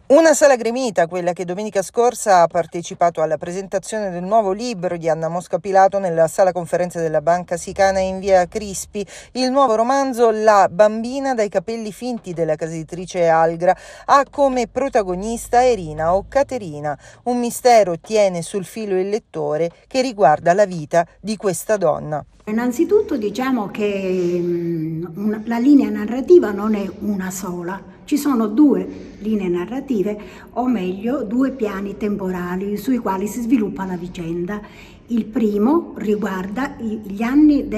Una sala gremita, quella che domenica scorsa ha partecipato alla presentazione del nuovo libro di Anna Mosca Pilato nella sala conferenze della Banca Sicana in via Crispi. Il nuovo romanzo La bambina dai capelli finti della casa editrice Algra ha come protagonista Irina o Caterina. Un mistero tiene sul filo il lettore che riguarda la vita di questa donna. Innanzitutto diciamo che la linea narrativa non è una sola, ci sono due linee narrative, o meglio due piani temporali sui quali si sviluppa la vicenda. Il primo riguarda gli anni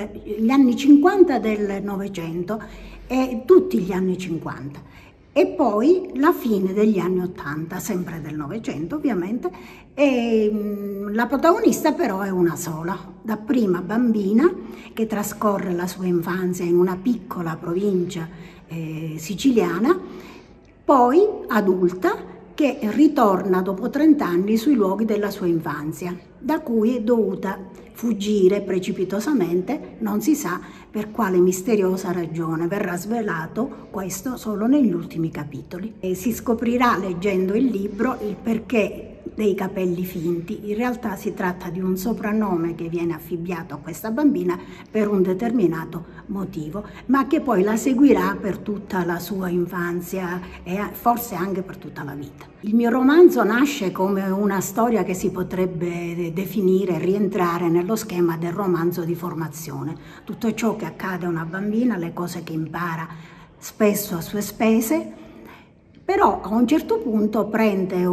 50 del Novecento e tutti gli anni 50. E poi la fine degli anni 80, sempre del Novecento ovviamente, e la protagonista però è una sola, dapprima bambina che trascorre la sua infanzia in una piccola provincia siciliana, poi adulta che ritorna dopo 30 anni sui luoghi della sua infanzia, da cui è dovuta fuggire precipitosamente, non si sa per quale misteriosa ragione. Verrà svelato questo solo negli ultimi capitoli. E si scoprirà leggendo il libro il perché dei capelli finti. In realtà si tratta di un soprannome che viene affibbiato a questa bambina per un determinato motivo, ma che poi la seguirà per tutta la sua infanzia e forse anche per tutta la vita. Il mio romanzo nasce come una storia che si potrebbe definire, rientrare nello schema del romanzo di formazione. Tutto ciò che accade a una bambina, le cose che impara spesso a sue spese, però a un certo punto prende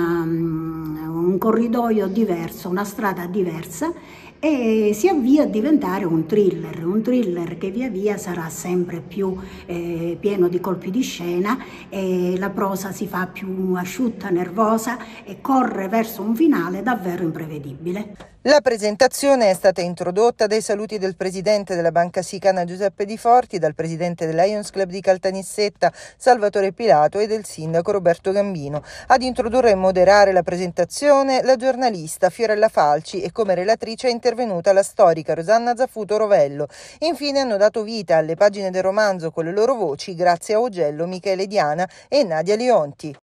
un corridoio diverso, una strada diversa e si avvia a diventare un thriller che via via sarà sempre più pieno di colpi di scena, e la prosa si fa più asciutta, nervosa e corre verso un finale davvero imprevedibile. La presentazione è stata introdotta dai saluti del presidente della Banca Sicana Giuseppe Di Forti, dal presidente del Lions Club di Caltanissetta Salvatore Pilato e del sindaco Roberto Gambino. Ad introdurre e moderare la presentazione la giornalista Fiorella Falci e come relatrice è intervenuta la storica Rosanna Zaffuto Rovello. Infine hanno dato vita alle pagine del romanzo con le loro voci grazie a Augello, Michele Diana e Nadia Leonti.